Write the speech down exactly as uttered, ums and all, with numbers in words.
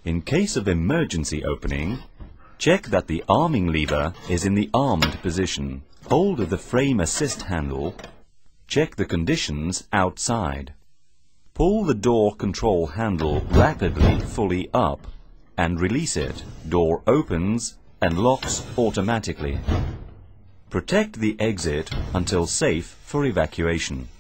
In case of emergency opening, check that the arming lever is in the armed position. Hold of the frame assist handle. Check the conditions outside. Pull the door control handle rapidly fully up and release it. Door opens and locks automatically. Protect the exit until safe for evacuation.